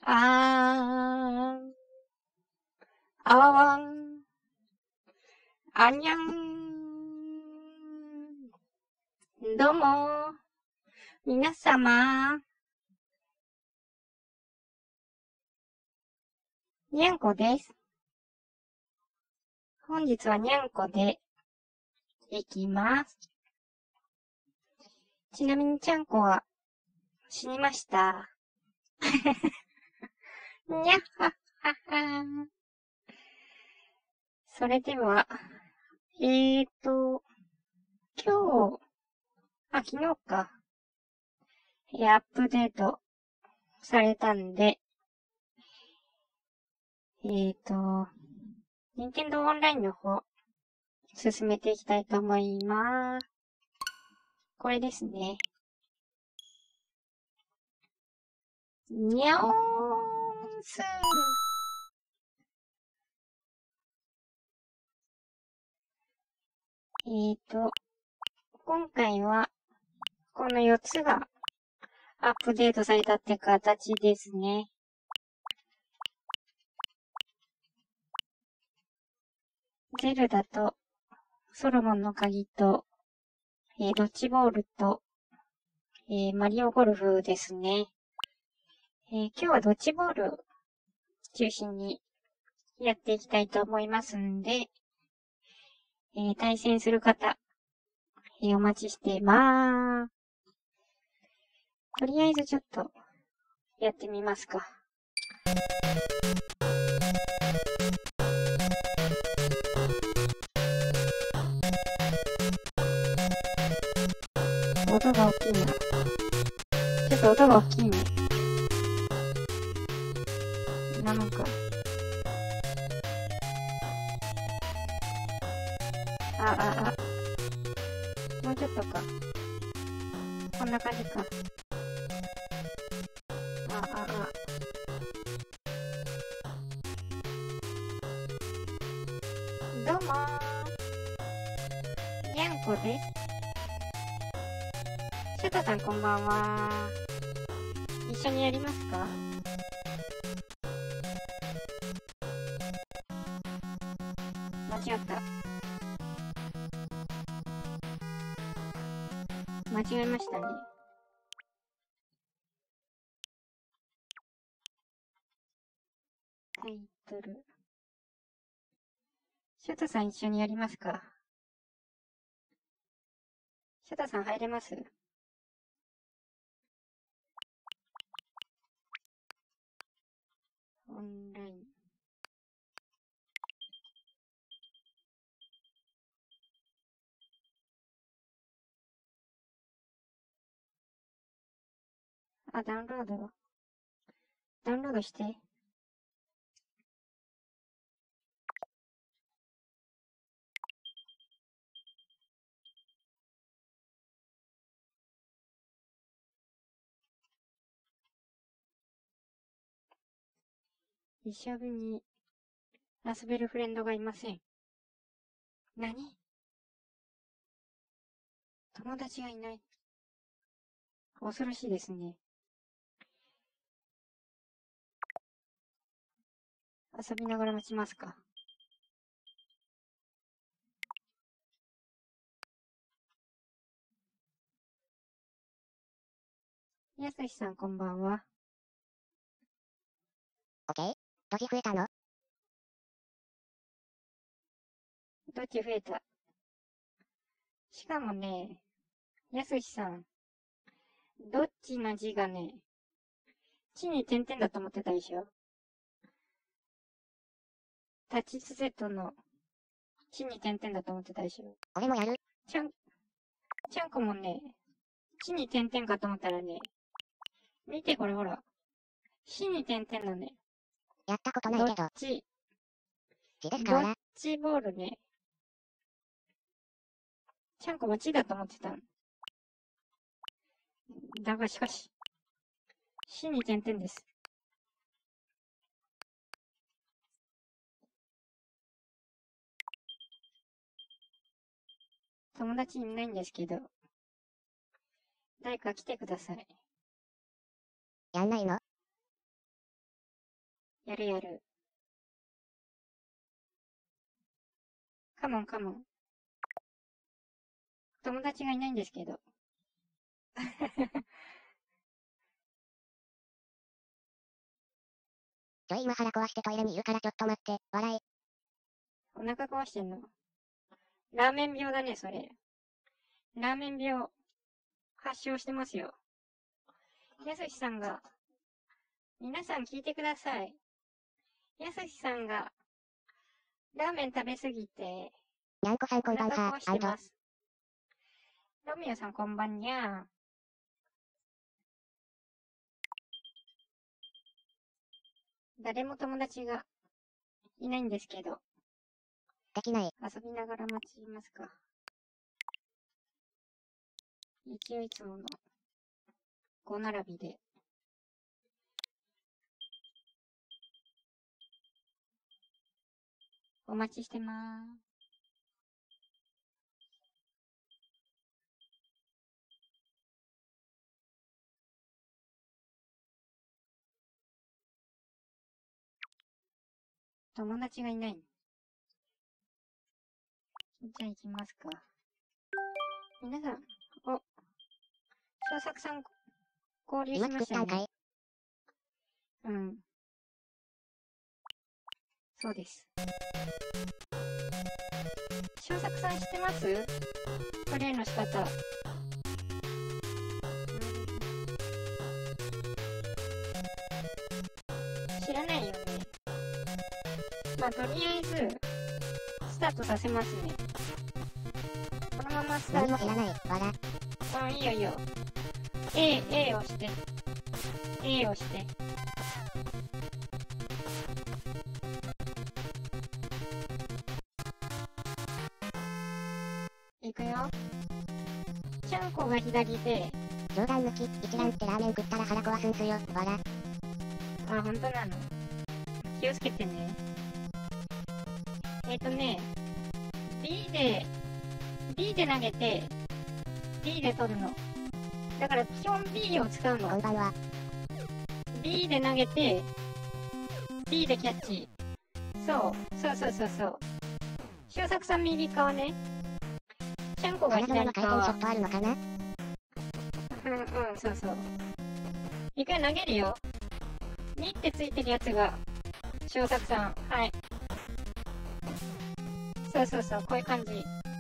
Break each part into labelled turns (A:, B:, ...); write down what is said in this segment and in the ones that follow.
A: あー、あわわん、あにゃん。どうも、皆様、にゃんこです。本日はにゃんこでいきます。ちなみにちゃんこは死にました。にゃっはっはっは。それでは、今日、昨日か、アップデートされたんで、任天堂オンラインの方、進めていきたいと思います。これですね。にゃおーんす今回は、この4つがアップデートされたって形ですね。ゼルダと、ソロモンの鍵と、ドッジボールと、マリオゴルフですね。今日はドッジボール中心にやっていきたいと思いますんで、対戦する方、お待ちしてまーす。とりあえずちょっと、やってみますか。音が大きいな。ちょっと音が大きいね。なのか。もうちょっとか。こんな感じか。どうもー。にゃんこです。シュタさんこんばんは。一緒にやりますか？間違った。間違えましたね。タイトル。シュタさん一緒にやりますか？シュタさん入れます？オンライン。ダウンロード。ダウンロードして。一緒に遊べるフレンドがいません。何？友達がいない。恐ろしいですね。遊びながら待ちますか。やすしさんこんばんは。
B: オッケー。ドジ増えたの？
A: どっち増えた？しかもね、やすしさん、どっちの字がね、地に点々だと思ってたでしょ？立ちつぜとの地に点々だと思ってたでしょ？
B: 俺もやる。
A: ちゃんこもね、地に点々かと思ったらね、見てこれほら、死に点々だね。
B: やったことない
A: どっ
B: けど。
A: ち、
B: 字ですか
A: ドッ
B: ら。
A: ジボールね。ちゃんこも地だと思ってた。だがしかし、死に点々です。友達いないんですけど、誰か来てください。
B: やんないの？
A: やるやる。カモンカモン。友達がいないんですけど。
B: 今腹壊してトイレにいるからちょっと待って、笑い。
A: お腹壊してんの？ラーメン病だね、それ。ラーメン病、発症してますよ。やすしさんが、皆さん聞いてください。やすしさんが、ラーメン食べすぎて、
B: にゃんこさんこんばん
A: お腹
B: は、
A: 壊してます。ロミオさんこんばんにゃー。誰も友達がいないんですけど。
B: できない。
A: 遊びながら待ちますか。一応いつもの5並びで。お待ちしてまーす。友達がいない。じゃあ行きますか。皆さん、小作さん交流しましたよね。うん。そうです。小作さん知ってます？プレイの仕方。知らないよね。まあ、とりあえず、スタートさせますね。このままスタート。
B: 何も知らない、笑。
A: うん、いいよいいよ。A を押して。A を押して。いくよ。ちゃんこが左で。
B: 冗談抜き、一蘭ってラーメン食ったら腹壊すんすよ、笑。
A: あ、ほんとなの？気をつけてね。B で投げて、B で取るの。だから基本 B を使うの。
B: こんばんは。
A: B で投げて、B でキャッチ。そう。小作さん右側ね。ちゃんこが左側。
B: 体の回転ショットあるのかな？
A: そう。一回投げるよ。2ってついてるやつが、小作さん。はい。そう、こういう感じ。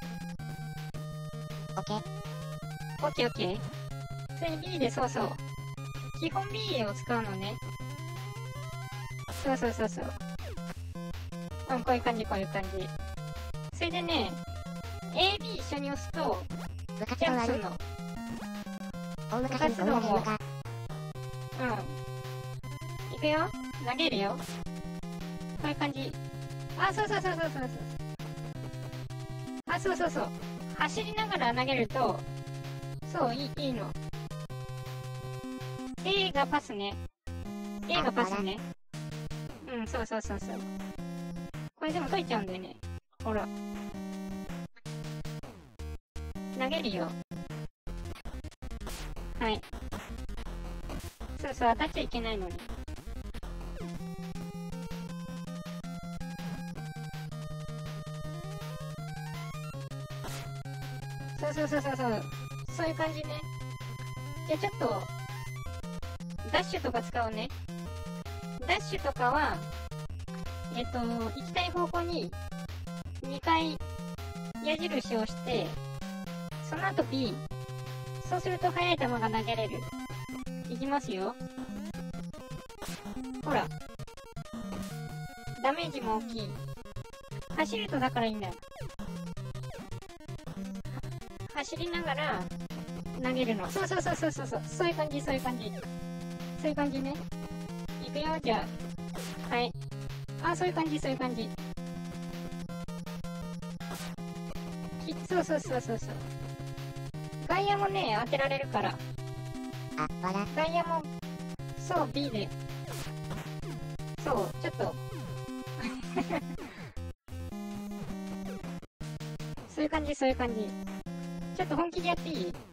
B: オッケー。
A: オッケー。それに B でそう。基本 B を使うのね。そう。こういう感じ。それでね、A、B 一緒に押すと、
B: 部活
A: ジャンプ
B: 動ある
A: するの。
B: 大昔にこんなゲームが。
A: いくよ。投げるよ。こういう感じ。あ、そう。あ、そう。走りながら投げると、そう、いいの。A がパスね。うん、そう。これでも解いちゃうんだよね。ほら。投げるよ。はい。そう、当たっちゃいけないのに。そう。そういう感じね。じゃあちょっと、ダッシュとか使うね。ダッシュとかは、行きたい方向に2回矢印を押して、その後 B。そうすると速い球が投げれる。いきますよ。ほら。ダメージも大きい。走るとだからいいんだよ。走りながら投げるの。そう。そういう感じ。そういう感じね。いくよ、じゃあ。はい。あ、そういう感じ。そう。外野もね、当てられるから。
B: あ、笑。
A: 外野も、そう、B で。そう、ちょっと。そういう感じ。ちょっと本気でやっていい？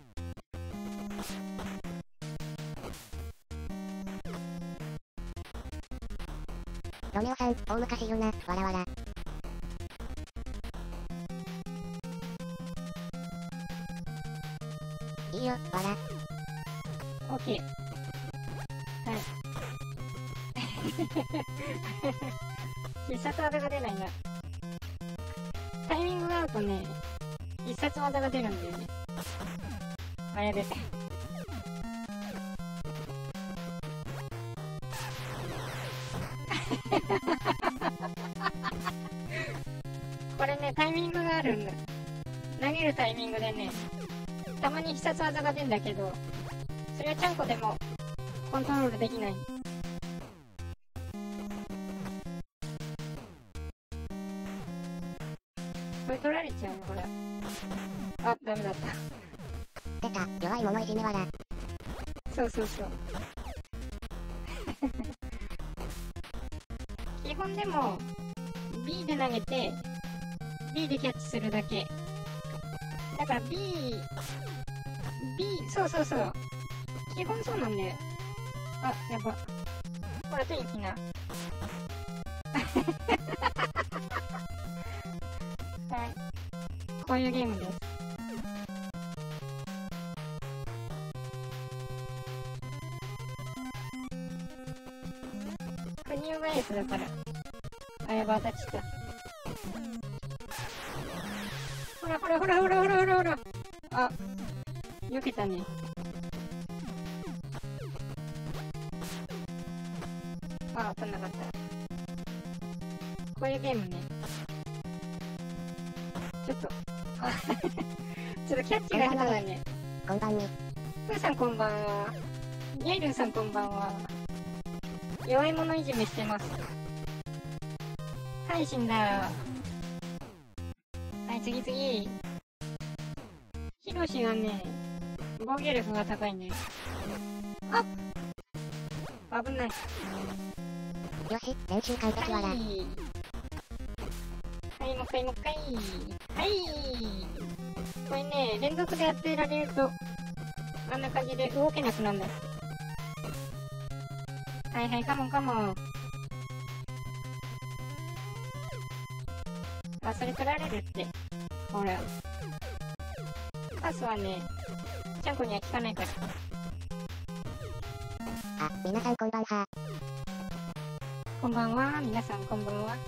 B: ロメオさん、大昔言うな、わらわら。いいよ、わら。
A: オッケー。はい。必殺技が出ないな。タイミングが合うとね、必殺技が出るんだよね。あ、やべ。これね、タイミングがあるんだ。投げるタイミングでね、たまに必殺技が出るんだけど、それはちゃんこでもコントロールできない。これ取られちゃうの、これ。あ、ダメだった。
B: 出た、弱い者いじめわら。
A: そうそうそう。基本でも、B で投げて、B でキャッチするだけ。だから B、そうそうそう。基本そうなんだよ。あ、やば。ほら、手にきな。はい。こういうゲームです。国生がエースだから。あ、やば、当たっちゃった。ほらほらほらほらほらほらほら。あ、避けたね。あ、当たんなかった。こういうゲームね。ちょっと、あ、ちょっとキャッチが下手だね。
B: こんばんに。
A: プーさんこんばんは。ゲイルンさんこんばんは。弱い者いじめしてます。はい、死んだ。はい、次次。ヒロシはね、防御力が高いね。あ、危ない。
B: よし、練習完璧わら。
A: はい、はい、もう一回もう一回。はい。これね、連続でやってられると、あんな感じで動けなくなるんだ。はいはい、カモンカモン。あ、それ取られるって。ほら。パスはね、ちゃんこには効かないから。
B: あ、皆さんこんばんは。
A: こんばんは、皆さんこんばんは。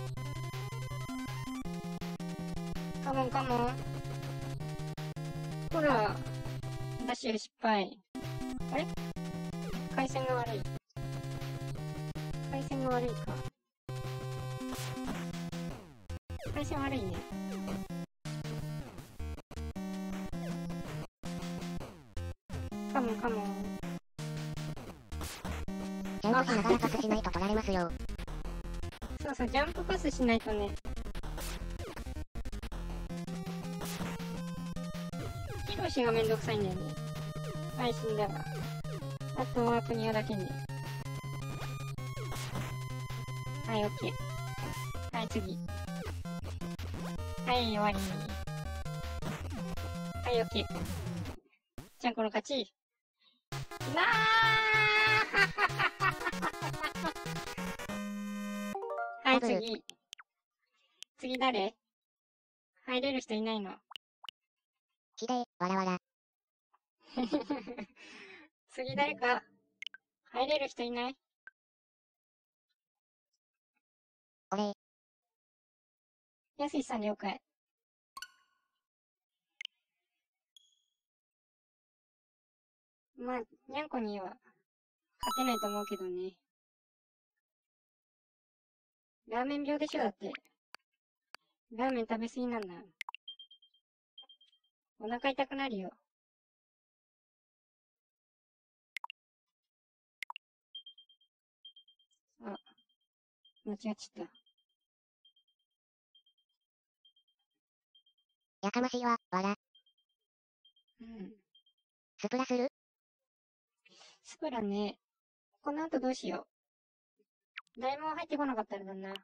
A: カモンカモン。ほら、ダッシュ失敗。あれ回線が悪い。回線が悪いか。回線悪いね。カモンカモン。
B: ジャンプしながらパスしないと取られますよ。
A: そうそう、ジャンプパスしないとね。ヒロシがめんどくさいんだよね。はい、死んだわ。あとはクニアだけね。はい、オッケー。はい、次。はい、終わり。はい、オッケー。ちゃんこの勝ち。なーはい、次。次誰？入れる人いないの？
B: きれい、わらわら。
A: 次誰か入れる人いない？
B: 俺。
A: やすいさん了解。まあ、にゃんこには勝てないと思うけどね。ラーメン病でしょだって。ラーメン食べ過ぎなんだ。お腹痛くなるよ。あ、間違っちゃった。
B: やかましいわ、わら。
A: うん。
B: スプラする？
A: スプラね。この後どうしよう。誰も入ってこなかったらだな。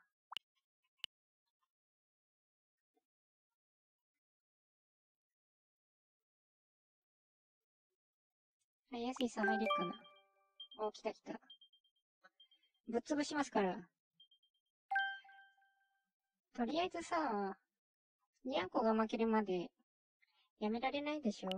A: はい、やすいさん入れるかな。お、来た来た。ぶっ潰しますから。 とりあえずさ、にゃんこが負けるまでやめられないでしょ。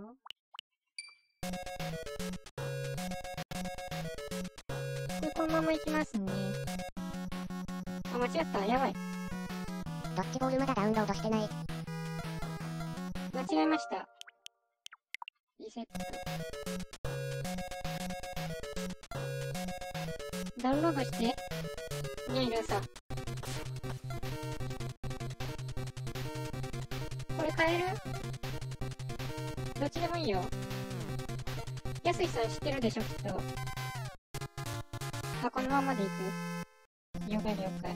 A: で、このまま行きますね。あ、間違った。やばい。
B: ドッジボールまだダウンロードしてない。
A: 間違えました。リセット。ダウンロードして。ねえ、ルーさん。これ買える？どっちでもいいよ。やすいさん知ってるでしょ、きっと。あ、このままで行く。了解了解。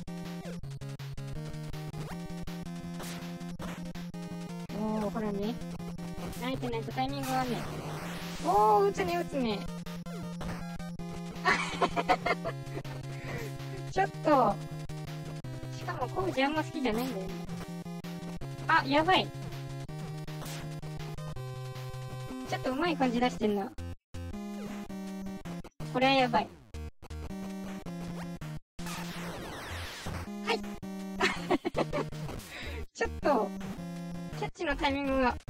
A: おー、ほらね。慣れてないとタイミングがね。おー、撃つね、撃つね。ちょっと。しかも、工事あんま好きじゃないんだよね。あ、やばい。ちょっとうまい感じ出してんな。これはやばい。はい。ちょっと、キャッチのタイミングが。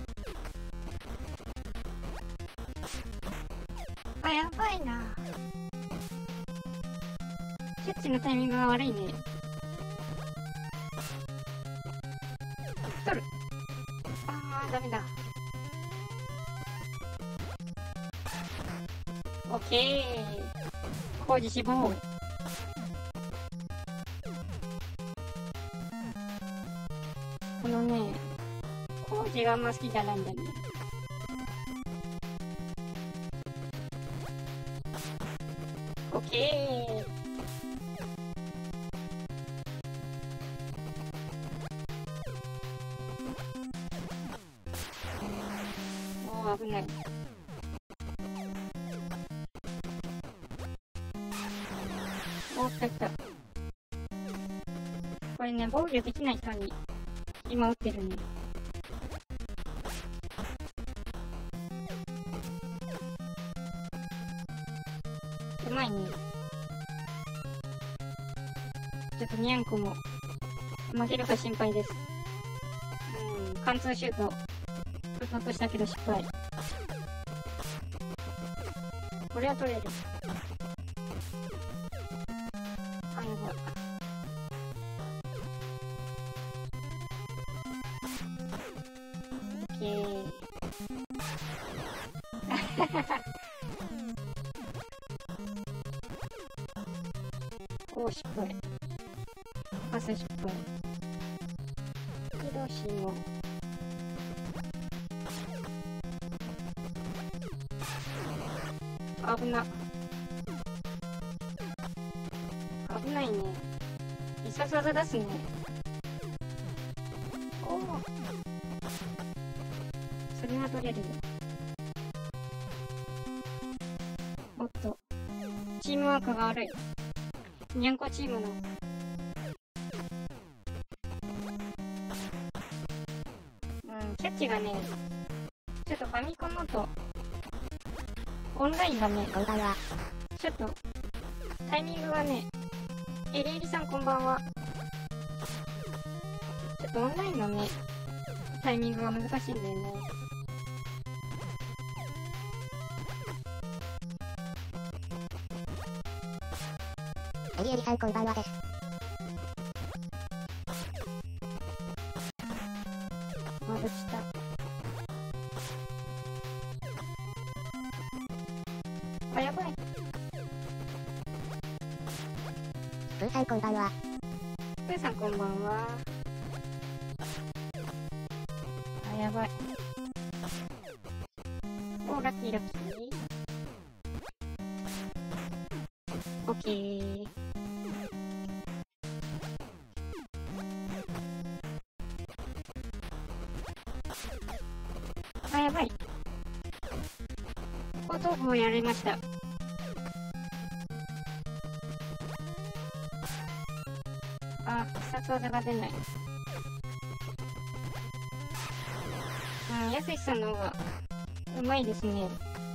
A: あ、やばいな。キャッチのタイミングが悪いね。取る。あー、ダメだ。オッケー。工事死亡。このね、工事があんま好きじゃないんだね。オッケー。おー、危ない。おー、来た来た。これね、防御できない人に今撃ってるね。うまいね。ちょっとにゃんこも負けるか心配です。貫通シュート打とうとしたけど失敗。これは取れる。あ、やばい。オッケー。おー、失敗。パス失敗。ヒロシも。危な。危ないね。必殺技出すね。おお。それは取れるよ。おっと。チームワークが悪い。にゃんこチームの。キャッチがね、ちょっとファミコンのと、オンラインがね、
B: こんばんは。
A: ちょっと、タイミングがね、エリエリさんこんばんは。ちょっとオンラインのね、タイミングが難しいんだよね。
B: エリエリさんこんばんはです。
A: まぶした。あ、やばい。
B: プーさんこんばんは。
A: プーさんこんばんは。あ、やばい。お、ラッキーラッキー。オッケー。あ、やばい。後頭部をやられました。あ、必殺技が出ない。やすしさんの方がうまいですね。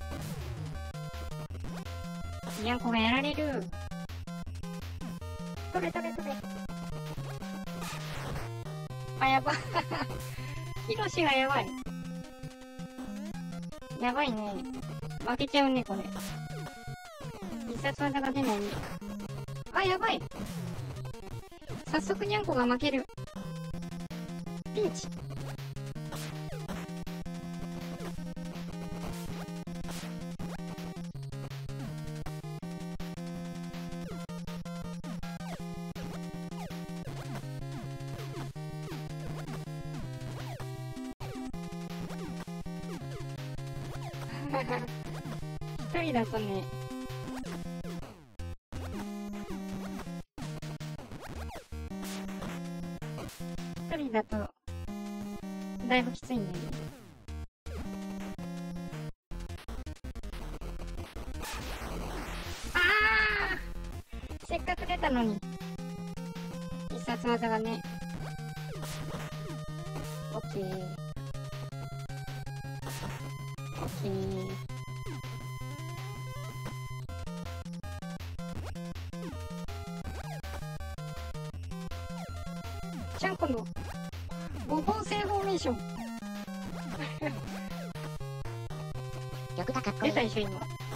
A: にゃんこがやられる。取れ取れ取れ。 あ、やば。ヒロシがやばい。やばいね。負けちゃうね、これ。必殺技が出ないね。あ、やばい。早速にゃんこが負ける。ピンチ。一人だとね、一人だと、だいぶきついんだよね。あー！せっかく出たのに。必殺技がね。オッケー。オッケー。ちゃんこの5本線フォーメーション。
B: 曲がかっこいい。
A: 出たでしょ、今。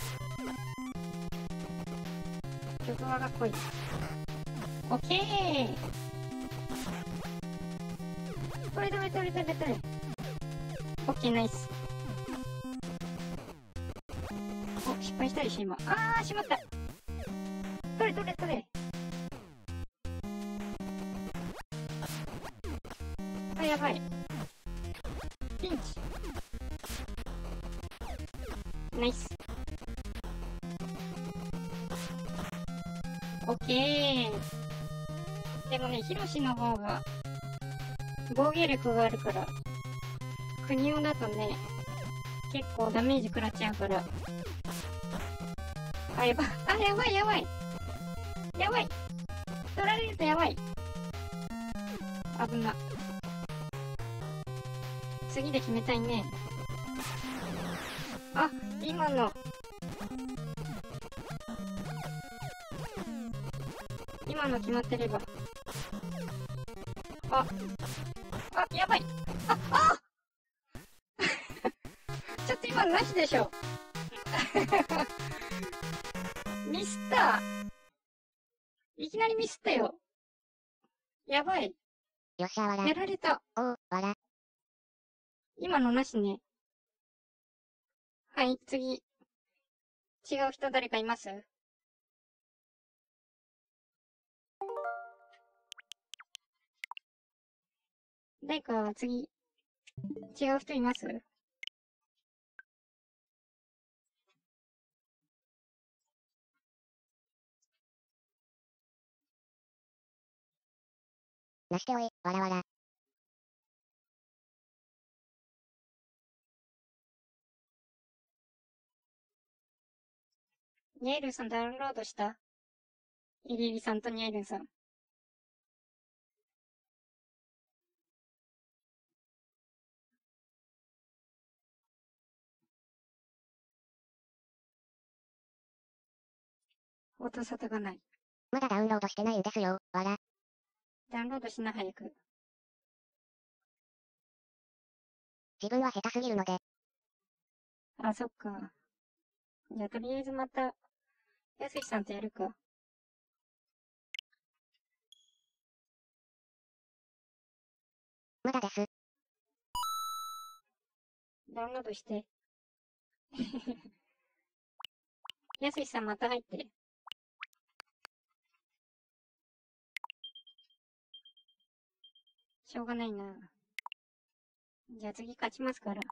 A: 曲がかっこいい。オッケー。取れ。オッケー、ナイス。お、失敗したでしょ、今。あー、しまった。取れ。あ、やばい。ピンチ。ナイス。オッケー。でもね、ヒロシの方が防御力があるから、クニオだとね、結構ダメージ食らっちゃうから。あ、やばい。取られるとやばい。危な。次で決めたいね。あ、今の。今の決まってれば。あ、やばい。ちょっと今のなしでしょ。ミスった。いきなりミスったよ。やばい。
B: よっしゃ、わら。
A: やられた。
B: おう、わら。
A: 今のなしね。はい、次。違う人誰かいます？誰か次、違う人います？
B: なしておい、わらわら。
A: ニェールンさんダウンロードした？イリリさんとニェールンさん。音沙汰がない。
B: まだダウンロードしてないんですよ、わら。
A: ダウンロードしな、早く。
B: 自分は下手すぎるので。
A: あ、そっか。じゃあ、とりあえずまた、やすしさんとやるか。
B: まだです。
A: ダウンロードして。やすしさんまた入って。しょうがないな。じゃあ次勝ちますから。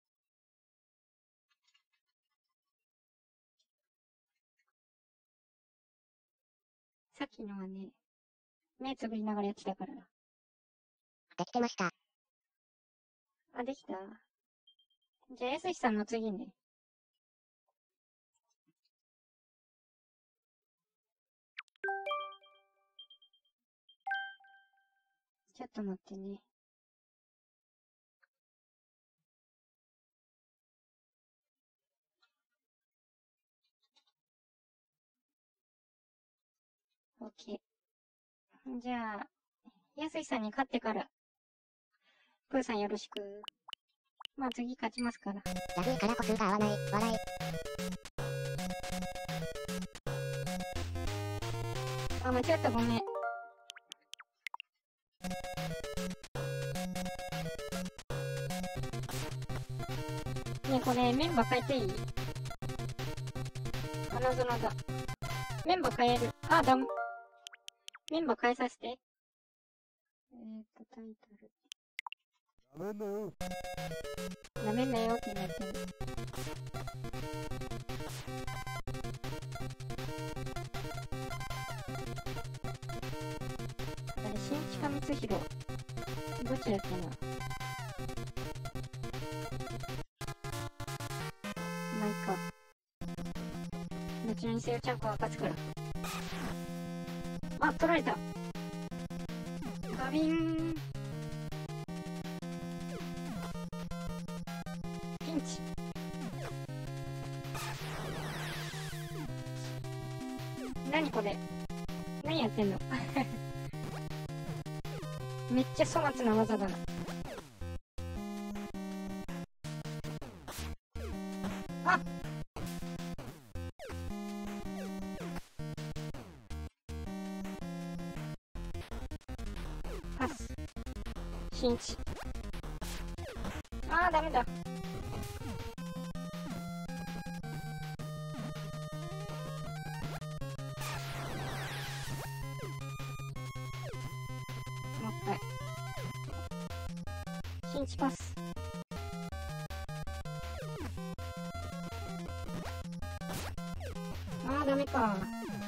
A: さっきのはね、目つぶりながらやってたから。
B: できてました。
A: あ、できた？じゃあ、やすしさんの次ね。ちょっと待ってね。オッケー。じゃあ、やすしさんに勝ってからプーさんよろしく。まあ次勝ちますから。
B: ラグーから歩数が合わない。笑い。
A: あ、間違った、ごめん。ねえ、これ、メンバー変えていい？花園だ。メンバー変える。あ、ダメ。メンバー変えさせて。タイトル。
C: ダメだよ。
A: ダメだよってなってる。あれ、新近光弘。どっちだっけな。まあ、いいか。どちらにせよちゃんこは勝つから。あ、取られた。ガビン。ピンチ。何これ。何やってんのめっちゃ粗末な技だな。あっ、パス。新一。あー、ダメだ。もう一回。新一パス。あー、ダメか。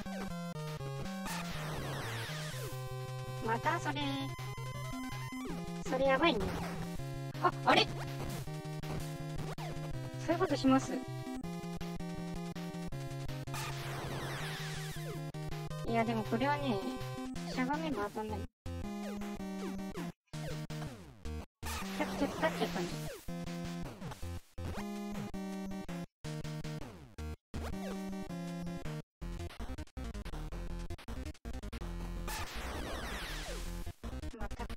A: またそれやばいね。あ、あれ？そういうことします？いや、でもこれはね、しゃがめば当たんない。ちょっと立っちゃったね。またか。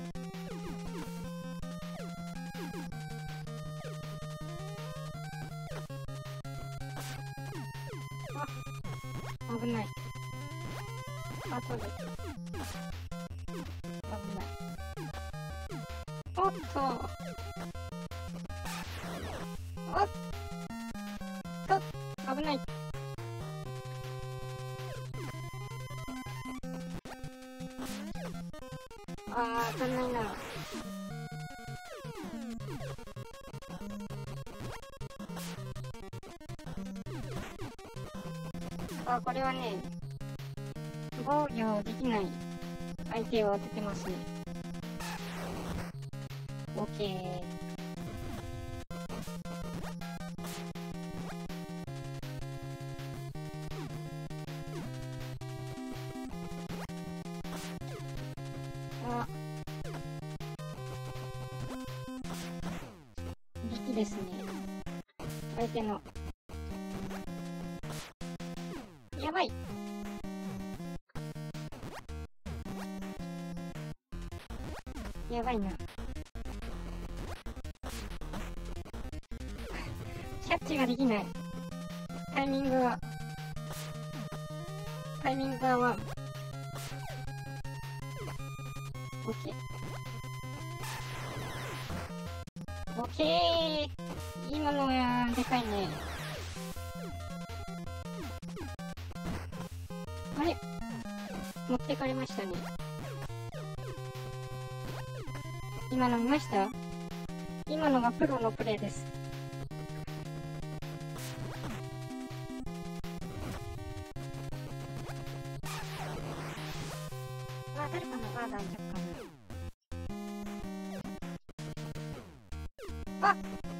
A: あ、危ない。あとで。危ない。おっと。おっと。危ない。あー、当たんないな。あ、これはね、防御できない相手を当ててますね。オッケー。あ、力ですね。相手の。やばい。やばいな。キャッチができない。タイミングがワン。オッケー。オッケー。今のはでかいね。あれ？持ってかれましたね。今の見ました？今のがプロのプレイです。あ、誰かな？あ、大丈夫かな。あ！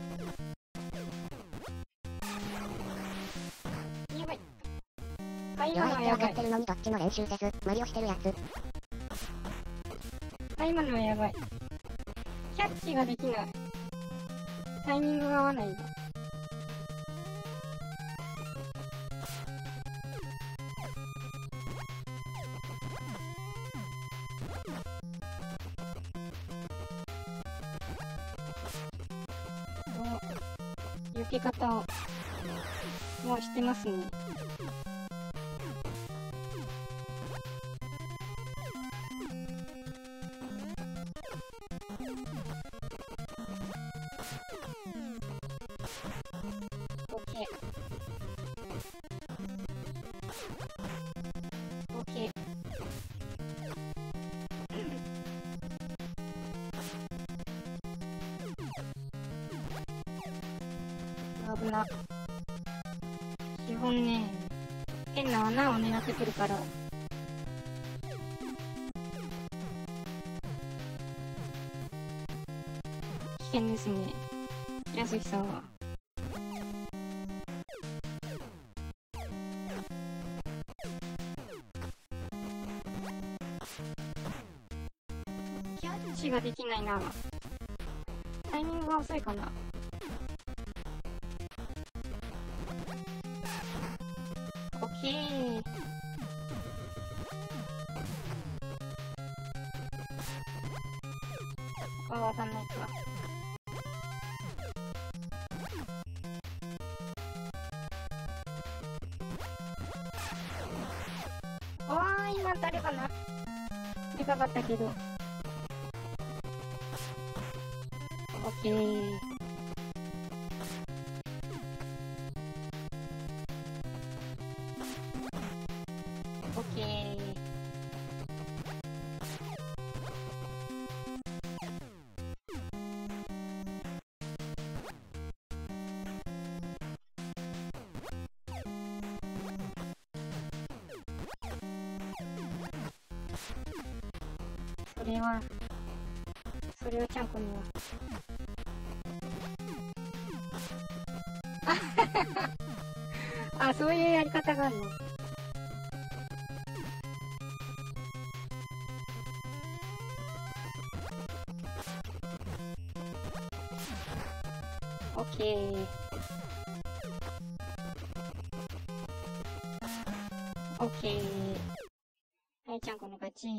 A: やばい。あ、今のはやばい。
B: 弱いって分かってるのにどっちも練習せず、マリオしてるやつ。
A: あ、今のはやばい。キャッチができない。タイミングが合わないんだ。 避け方をもうしてますね。OK。OK。危な。基本ね、変な穴を狙ってくるから。危険ですね。やすきさんは。キャッチができないな。タイミングが遅いかな。オッケー。わかんないか。今誰かな。でかかったけど。オッケー。オッケー。それはちゃんこには。あ、そういうやり方があるの。オッケー。オッケー。はい、ちゃんこの勝ち。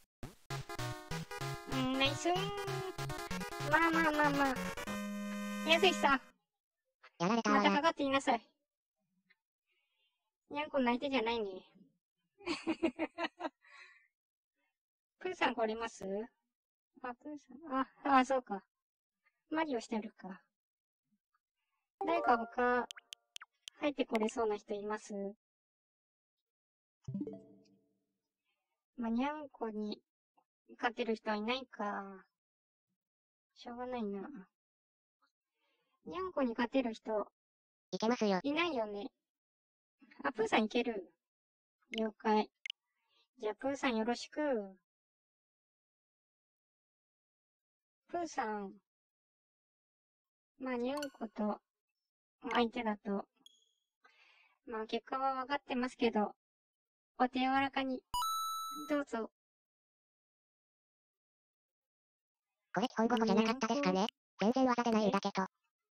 A: ナイスー。まあ。やすしさん。
B: やられたわや。
A: またかかっていなさい。にゃんこ泣いてじゃないね。プーさん来れます？あ、プーさん。そうか。マリオしてるか。誰か他、入ってこれそうな人います？まあ、にゃんこに勝てる人はいないか。しょうがないな。にゃんこに勝てる人、
B: いけますよ。
A: いないよね。あ、プーさんいける。了解。じゃあ、プーさんよろしく。プーさん。まあ、にゃんこと相手だと、まあ、結果は分かってますけど、お手柔らかに、どうぞ。
B: これ基本語語じゃなかったですかね。全然技出ないんだけど。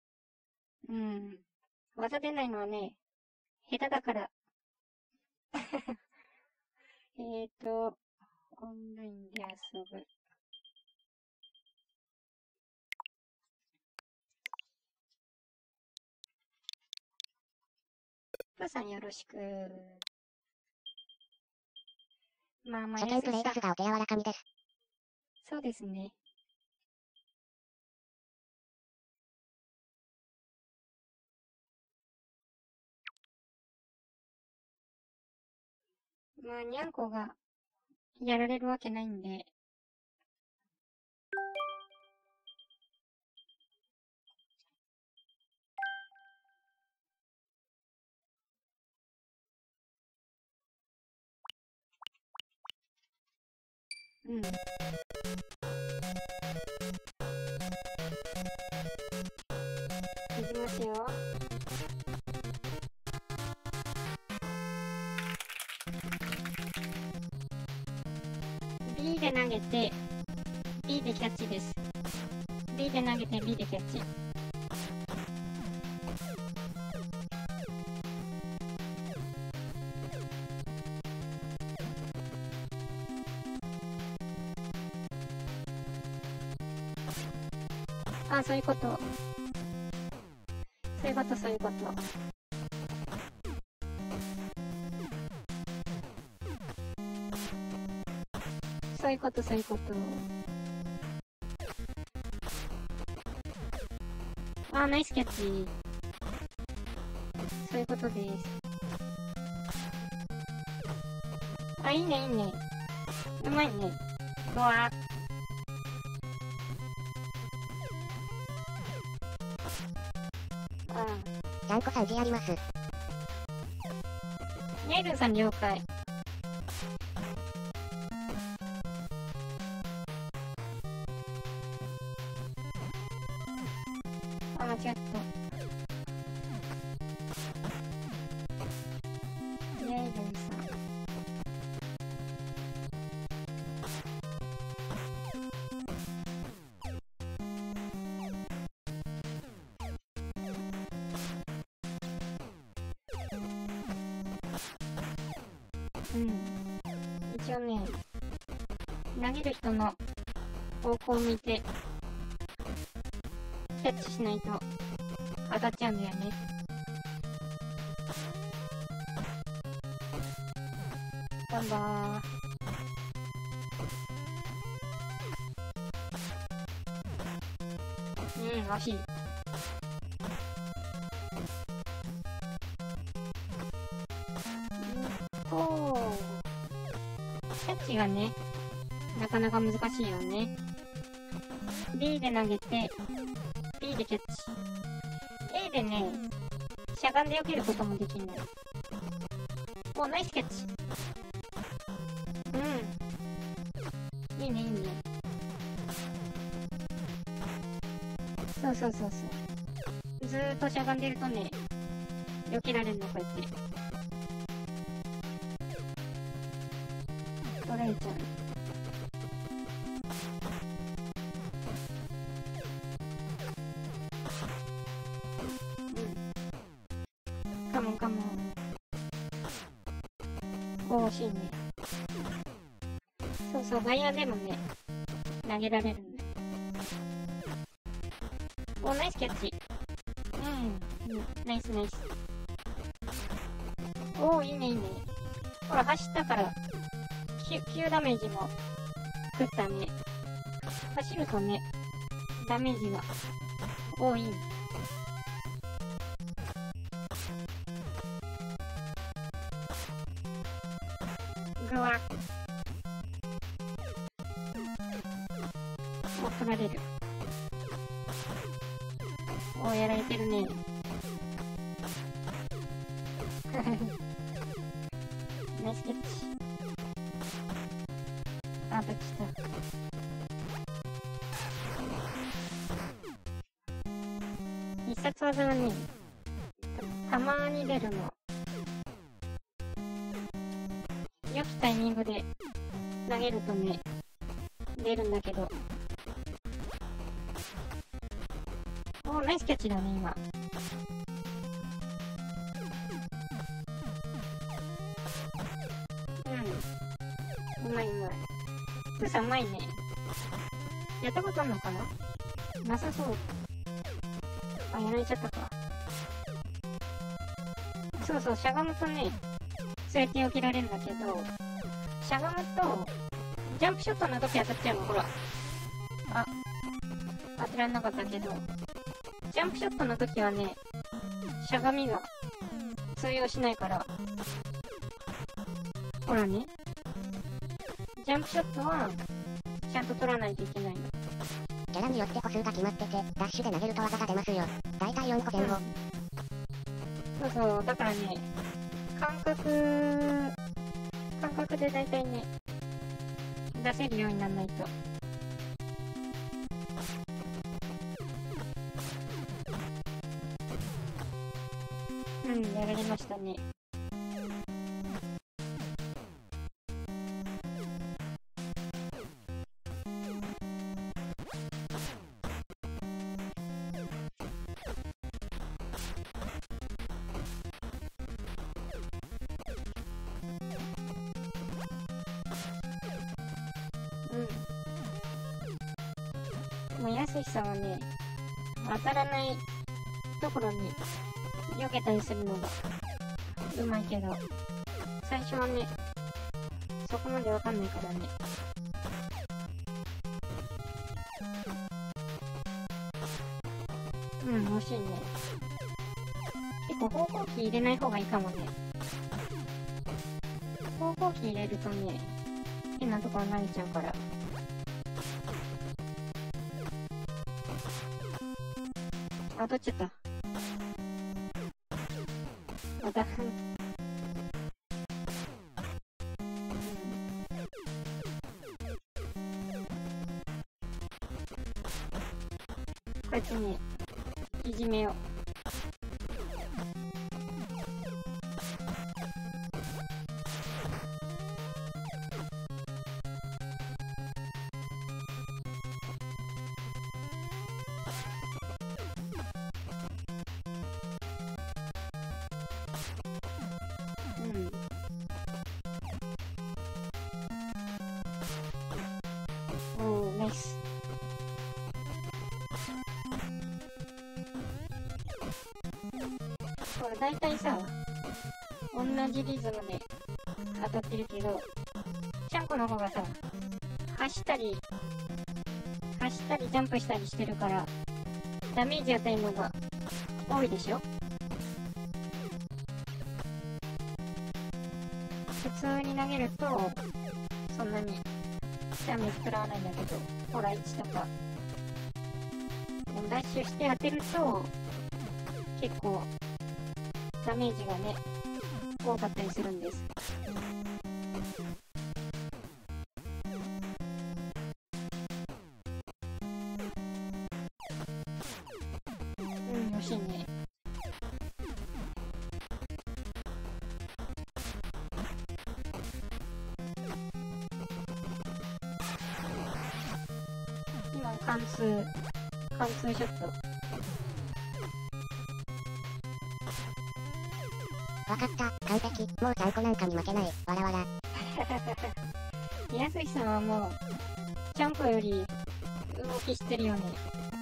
A: 技出ないのはね、下手だから。オンラインで遊ぶ。プーさんよろしく。まあ、
B: 初見プレイですがお手柔らかにです。
A: そうですね。まあ、にゃんこがやられるわけないんで。いきますよ。B で投げて、B でキャッチです。B で投げて、B でキャッチ。そういうこと。そういうここと。そういうこと。あー、ナイスキャッチ。そういうことです。あ、いいね。うまいね。うわー。
B: ちゃんこさん字あります。
A: ネイルさん了解。あ、間違った。ネイルさん。一応ね、投げる人の方向を見て、キャッチしないと当たっちゃうんだよね。バンバー。惜しい。キャッチがね、なかなか難しいよね。B で投げて、B でキャッチ。A でね、しゃがんで避けることもできるのよ。お、ナイスキャッチ。いいね。そう。ずーっとしゃがんでるとね、避けられるの、こうやって。取られちゃう。カモン。惜しいね。そう、外野でもね、投げられるんだよ。お、ナイスキャッチ。ナイス。おー、いいね。ほら、走ったから、9ダメージも食ったね。走るとね、ダメージが多い。ぐわっ。お、取られる。お、やられてるね。ナイスキャッチ。あ、どっちだ。必殺技がね、たまーに出るの。良きタイミングで投げるとね、出るんだけど。お、ナイスキャッチだね、今。うまい。プーさんうまいね。やったことあんのかな？なさそう。あ、やられちゃったか。そう、しゃがむとね、そうやって避けられるんだけど、しゃがむと、ジャンプショットの時当たっちゃうの、ほら。あ、当てられなかったけど、ジャンプショットの時はね、しゃがみが通用しないから、ほらね、ジャンプショットは、ちゃんと取らないといけないの。
B: キャラによって歩数が決まってて、ダッシュで投げると技が出ますよ。だいたい4個前後。
A: そう、だからね、感覚でだいたいね、出せるようにならないと。やられましたね。もうやすしさんはね、当たらないところに避けたりするのがうまいけど、最初はね、そこまでわかんないからね。うん、惜しいね。結構方向キー入れない方がいいかもね。方向キー入れるとね、変なところ投げちゃうから。あ、取っちゃった。また、こうやってね、いじめよう。うん。おー、ナイス。これ大体さ、同じリズムで当たってるけど、ちゃんこの方がさ、走ったりジャンプしたりしてるから、ダメージ与えるのが多いでしょ。普通に投げると、そんなにダメージ食らわないんだけど、ほら1とか。でもダッシュして当てると、結構、ダメージがね、多かったりするんです。うん、惜しいね。今、貫通ショット。
B: わかった、完璧。もうちゃんこなんかに負けない。わらわら。
A: やすしさんはもう、ちゃんこより動きしてるよね。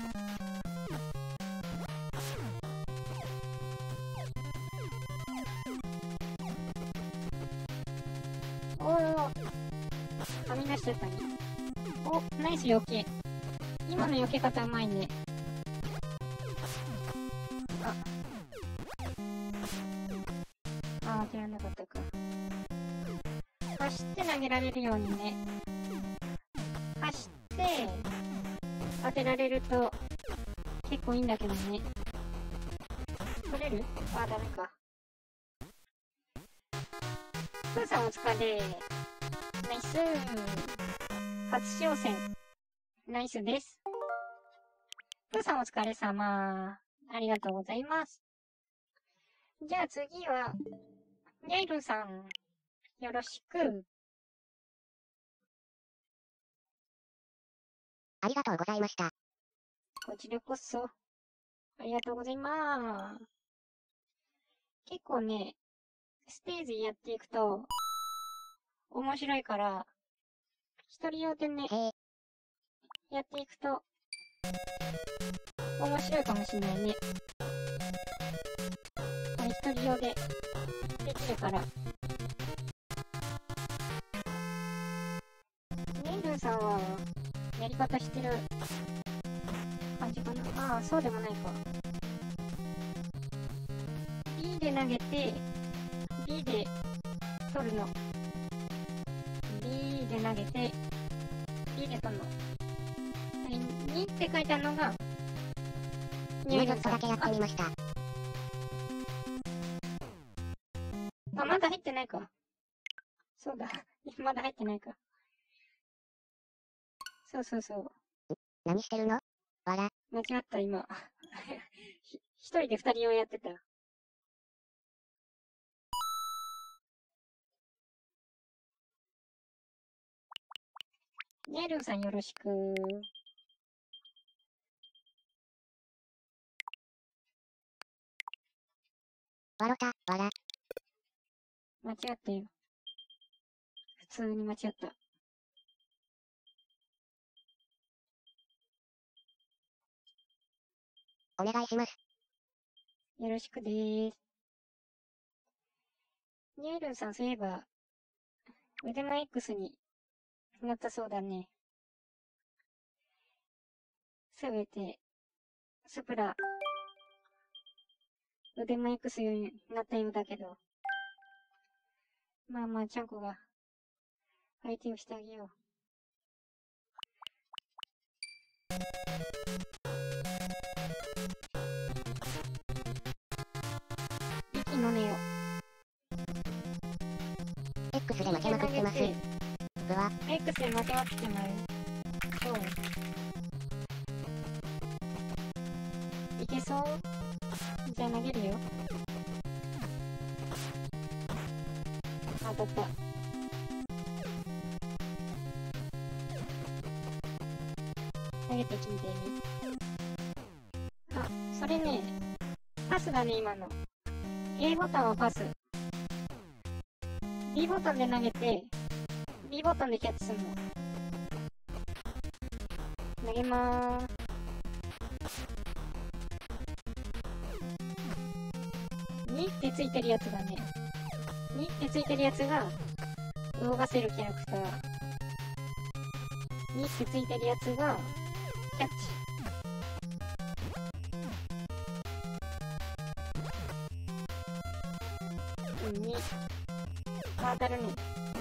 A: おー、はみ出しちゃったね。お、ナイス避け。今の避け方うまいね。当てられなかったか。走って投げられるようにね。走って当てられると結構いいんだけどね。取れる？あ、ダメか。プーさんお疲れ。ナイス。初挑戦。ナイスです。プーさんお疲れ様。ありがとうございます。じゃあ次は、ネイルさん、よろしく。
B: ありがとうございました。
A: こちらこそ、ありがとうございます。結構ね、ステージやっていくと、面白いから、一人用でね、
B: へえ、
A: やっていくと、面白いかもしれないね。これ一人用で、できるから。ネイルさんは、やり方してる感じかな。ああ、そうでもないか。B で投げて、B で取るの。B で投げて、B で取るの。2って書いてあるのが、
B: 今ちょっとだけやってみました。
A: あ、まだ入ってないか。そうだ。まだ入ってないか。そうそうそう。
B: 何してるの？わら。
A: 間違った、今。一人で二人用やってた。ネルーさんよろしく。
B: わろた、わら。
A: 間違ったよ。普通に間違った。
B: お願いします。
A: よろしくでーす。ニュールンさん、そういえば、腕前 X になったそうだね。すべて、スプラ、腕前 X になったようだけど。まあまあ、ちゃんこが、相手をしてあげよう。息の根よ。
B: X で負けまくってます。うわ、
A: X で負けまくってまう。そう。いけそう？じゃあ投げるよ。当たった。投げてきてね。あ、それね、パスだね、今の。A ボタンはパス。B ボタンで投げて、B ボタンでキャッチするの。投げまーす。2ってついてるやつがね、2ってついてるやつが、動かせるキャラクター。2ってついてるやつが、キャッチ。2。当たるね。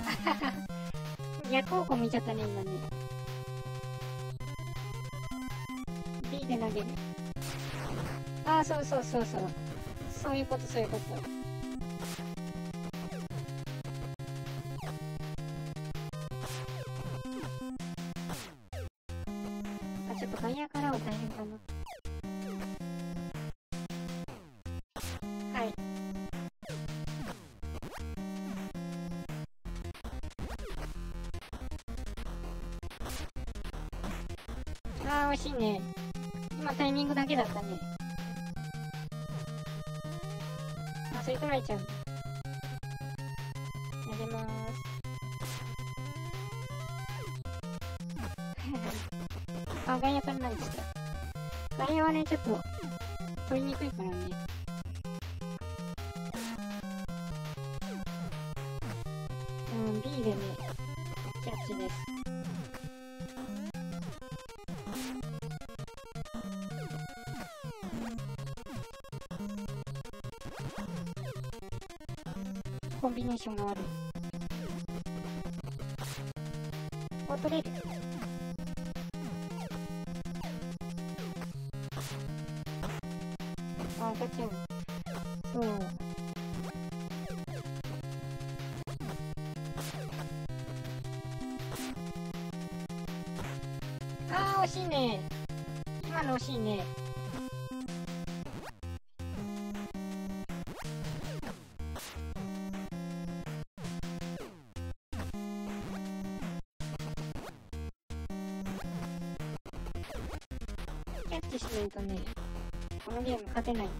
A: 逆方向見ちゃったね、今ね。B で投げる。ああ、そうそうそうそう。そういうこと、そういうこと。あ、ちょっと外野からは大変かな。はい。ああ、惜しいね。今タイミングだけだったね。あ、それ取られちゃう。投げまーす。あ、外野から投げてきた。外野はね、ちょっと、取りにくいからね。B でね、キャッチです。コンビネーションが悪い。お、取れる。あ、ガチャン。そう。あー、惜しいね。今の惜しいね。キャッチしないとね、このゲーム勝てない。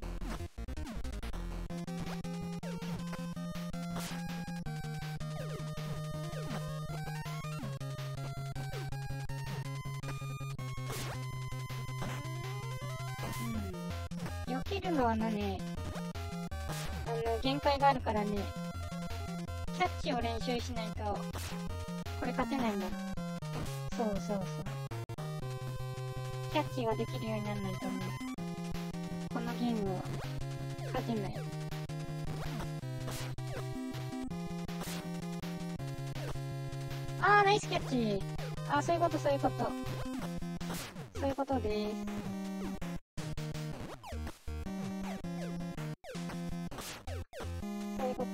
A: 避けるのはね、限界があるからね、キャッチを練習しないと、これ勝てないんだ。そうそうそう。キャッチができるようにならないとね、このゲームは勝てない。あー、ナイスキャッチ。あー、そういうこと、そういうこと。そういうことです。そういうこと。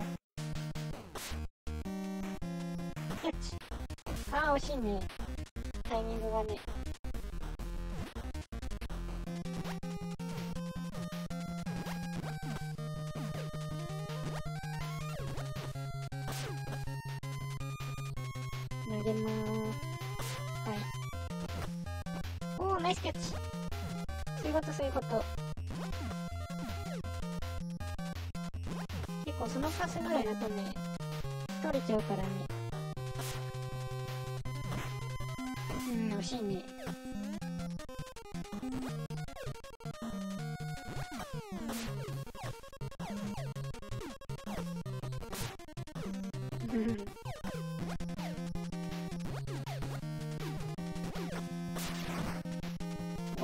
A: キャッチ。あー、惜しいね。タイミングがね。投げまーす。はい。おー、ナイスキャッチ。そういうこと、そういうこと。結構そのパスぐらいだとね、取れちゃうからね。惜しいね。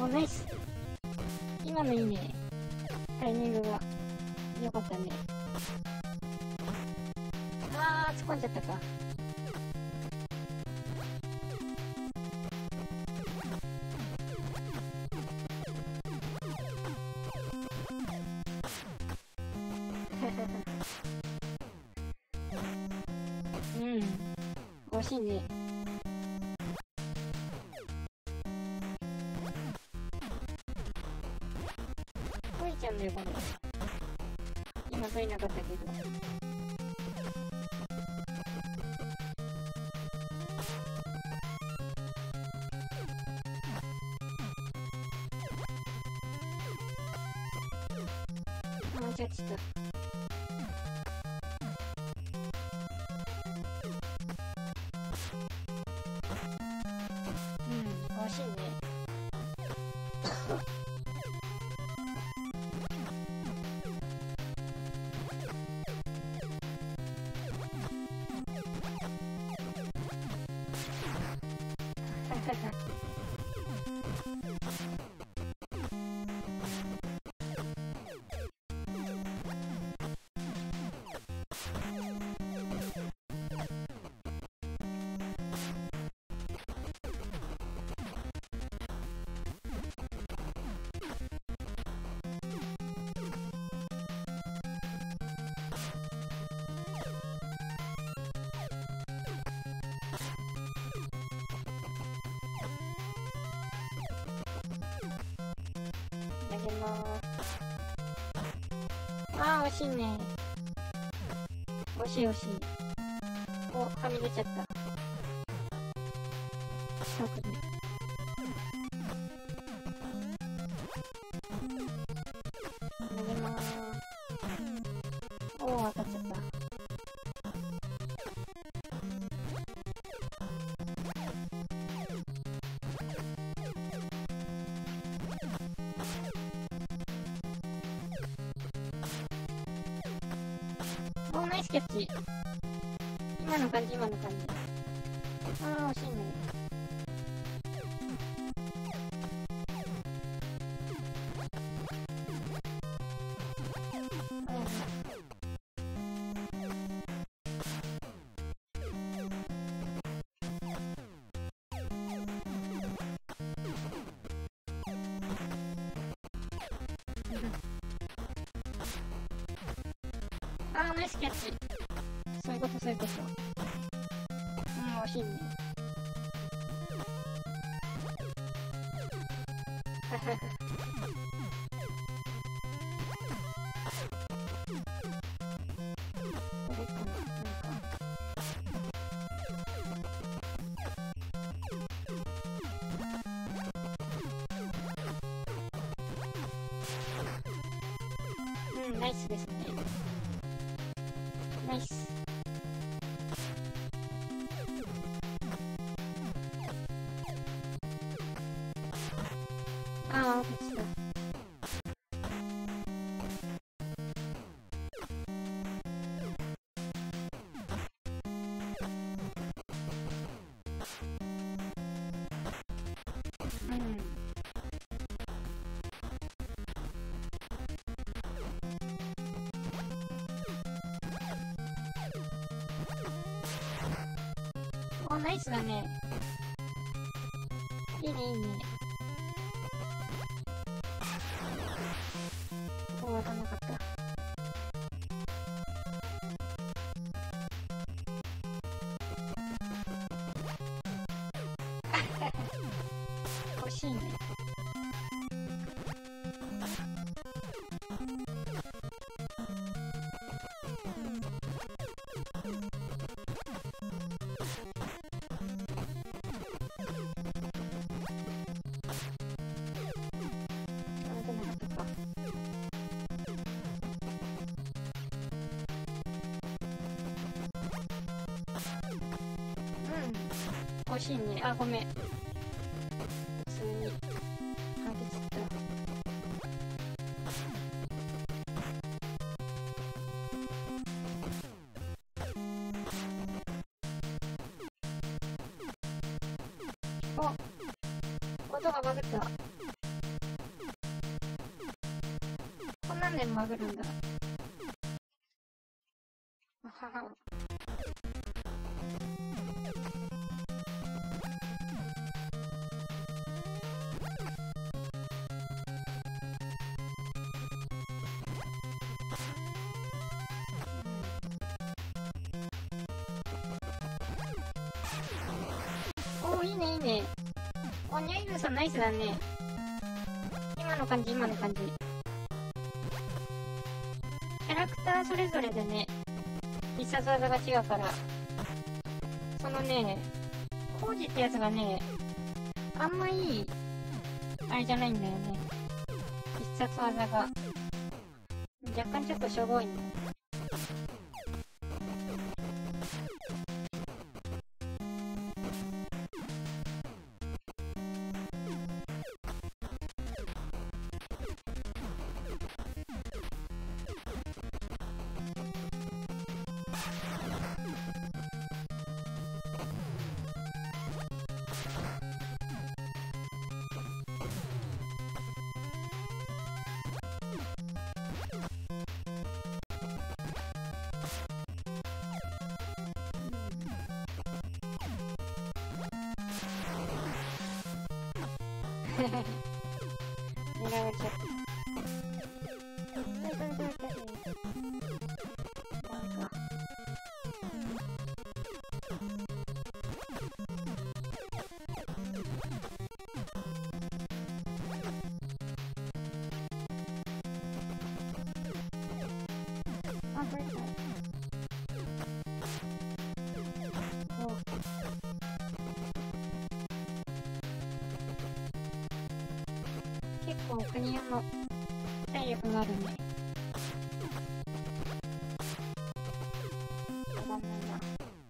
A: ナイス。今のいいね。タイミングが良かったね。突っ込んじゃったか。うん。惜しいね。取れちゃうんだよ、これ。今取れなかったけど。間違っちゃった。惜しいね。投げまーす。惜しいね。惜しい惜しい。お、はみ出ちゃった。近くに。投げまーす。おー、当たっちゃった。おー、ナイスキャッチ。今の感じ、今の感じ。惜しいね。ナイスキャッチ。そういうこと、そういうこと。惜しいね。ははは。これかな、ナイスですね。ナイス。落ちた。ナイスだね。いいね、いいね。当たらなかった。惜しいね。惜しいね。ごめん。普通に当てちゃった。音がバグった。 でバグるんだ。あはは。おー、いいねいいね。お、ニャイルさんナイスだね。今の感じ、今の感じ。キャラクターそれぞれでね、必殺技が違うから、そのね、コージってやつがね、あんまいい、あれじゃないんだよね。必殺技が。若干ちょっとしょぼいんだよね。狙われちゃった。なんか。あ、これだ。お。結構国山の体力があるね。たまんないな。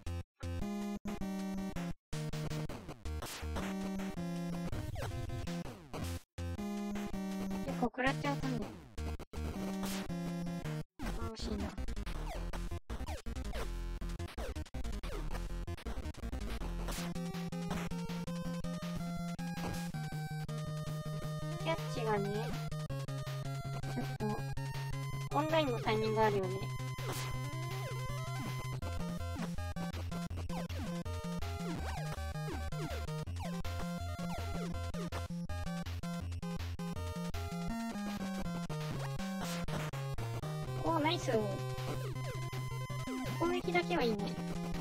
A: 結構食らっちゃったんだよ。惜しいな。キャッチがね、ちょっと、オンラインのタイミングあるよね。おー、ナイス。攻撃だけはいいね。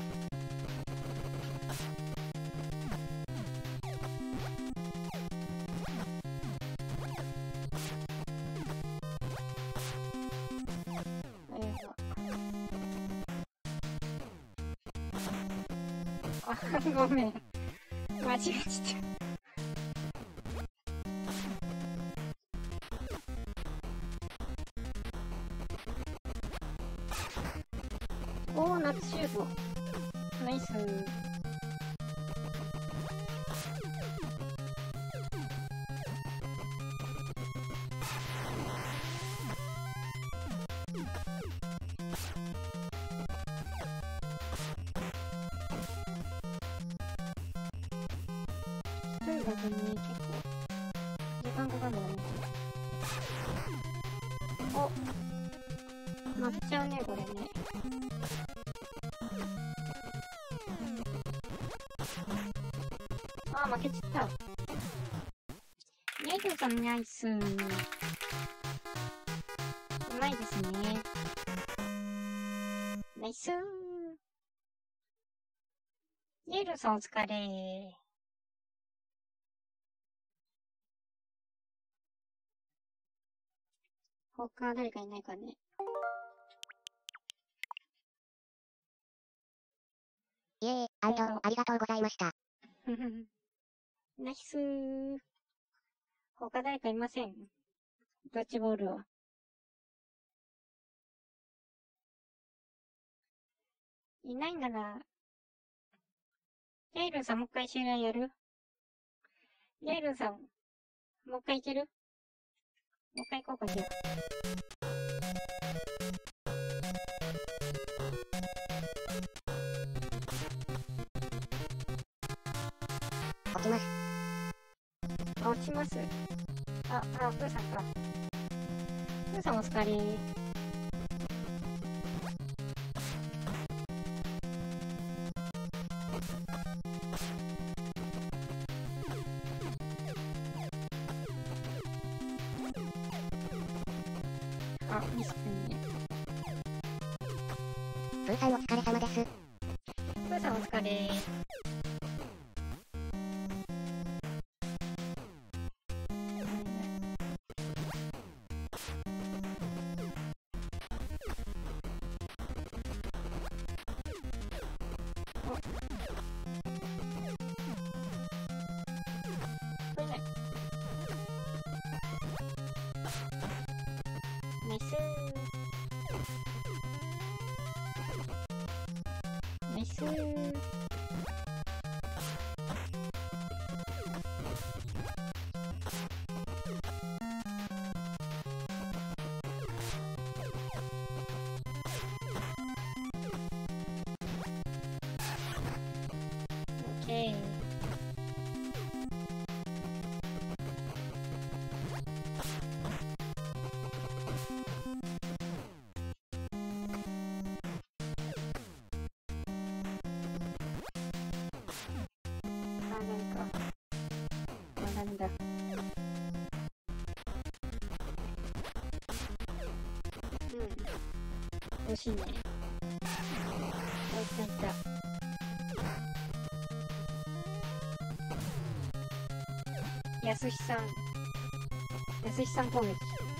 A: あ、ごめん。間違えちゃった。おー、夏シュート。ナイス。一人だとね、結構、時間かかるんだよね。お、負けちゃうね、これね。あー、負けちった。ネイトさんナイス。うまいですね。ナイスー。ネイルさんお疲れ。他誰かいないかね。
B: いえ、ありがとうございました。
A: ナイスー。他誰かいません？ドッジボールは。いないなら、レイルさんもう一回試合やる？レイルさん、もう一回いける？もう一回行こうかしら。
B: 落ちます。
A: あ、落ちます。あ、プーさんか。ププーさんお疲れ。あ、ミスね。
B: プーさんお疲れ様です。
A: プーさんお疲れ。ナイスー。ナイスー。オッケー。なんだ。惜しいね。いったいった。やすしさん攻撃。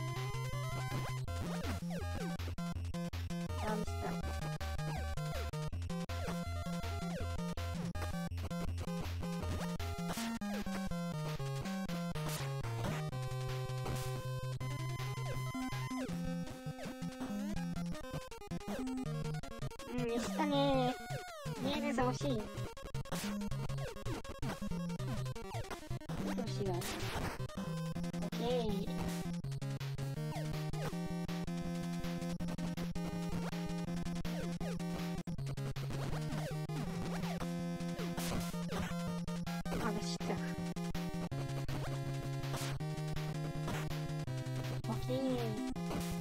A: あ、ミスった。ミスったねー。ネイルさん惜しい。どうしよう。オッケー。あ、ミスった。オッケー。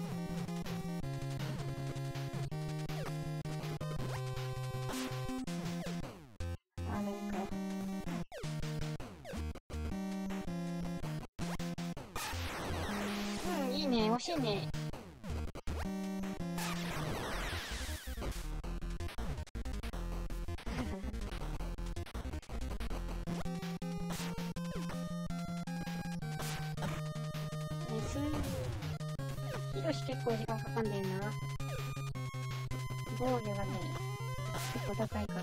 A: いいね、惜しいね。ナイスー。ヒロシ結構時間かかんだよな。防御がね、結構高いから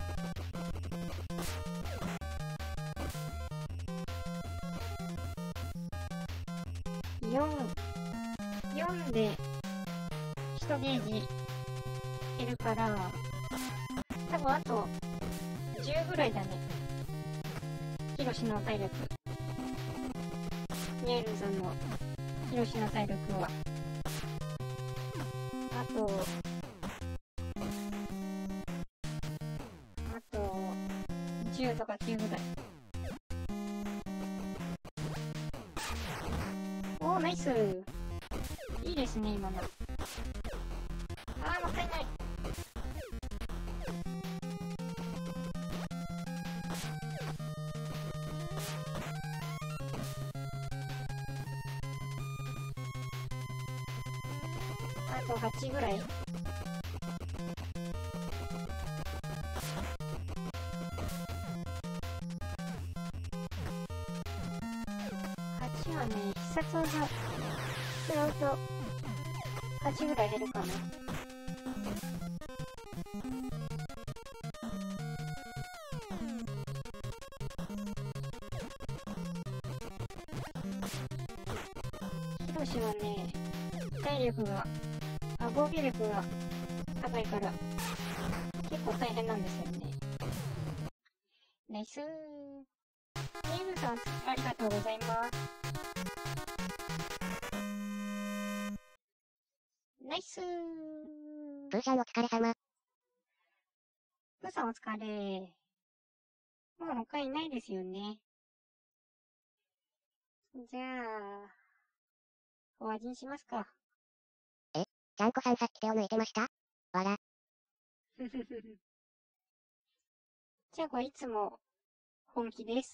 A: 。4で1ゲージ減るから、多分あと10ぐらいだね。ヒロシの体力。ニェールさんのヒロシの体力は。あと10とか9ぐらい。おー、ナイスー。いいですね、今の。あー、もったいない。あと8ぐらい。8はね、必殺技使うと8ぐらい減るかな。ヒロシはね、体力が、防御力が高いから、結構大変なんですよね。ナイスー。ネイルさん、ありがとうございます。ナイスー。
B: プーさんお疲れ様。
A: プーさんお疲れ。もう他いないですよね。じゃあ、終わりにしますか。
B: ちゃんこさんさっき手を抜いてました？わら。
A: じゃあこれいつも本気です。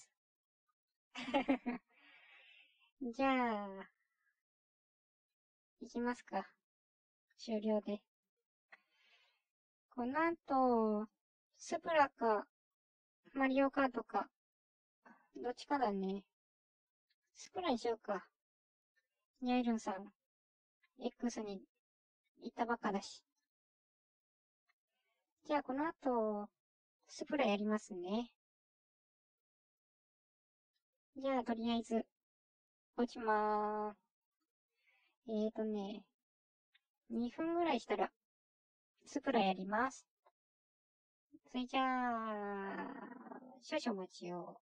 A: じゃあ、行きますか。終了で。この後、スプラか、マリオカートか、どっちかだね。スプラにしようか。ニャイルンさん、X に行ったばっかだし。じゃあこの後、スプラやりますね。じゃあとりあえず、落ちまーす。2分ぐらいしたら、スプラやります。それじゃあ、少々お待ちを。